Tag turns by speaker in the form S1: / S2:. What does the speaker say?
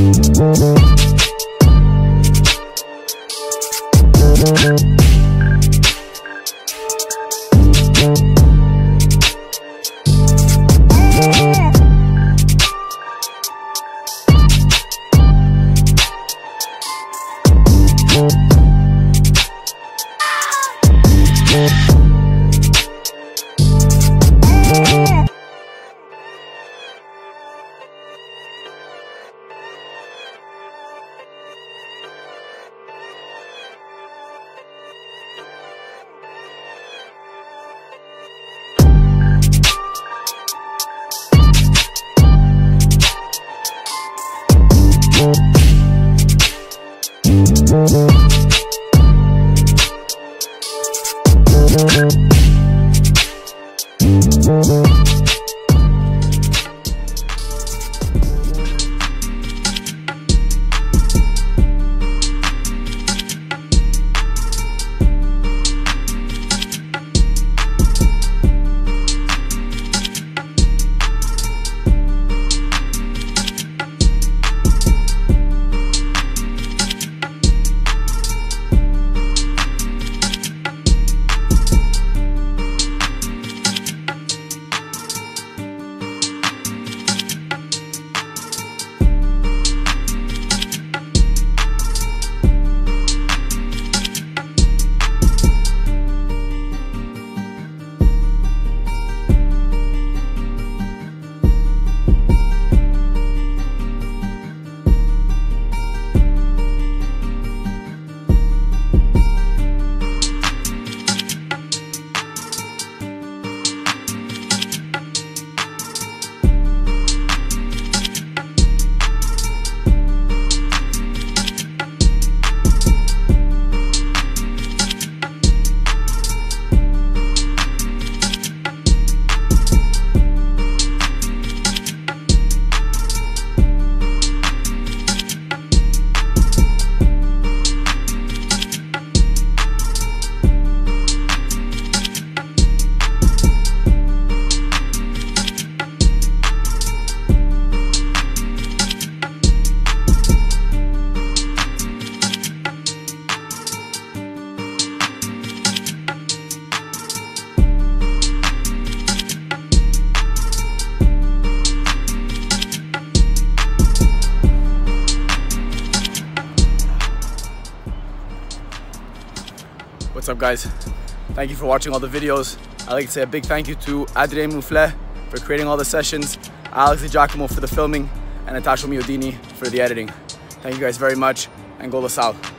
S1: What's up, guys? Thank you for watching all the videos. I'd like to say a big thank you to Adrien Mouflet for creating all the sessions, Alex DiGiacomo for the filming, and Natasha Miodini for the editing. Thank you guys very much, and go Lasalle.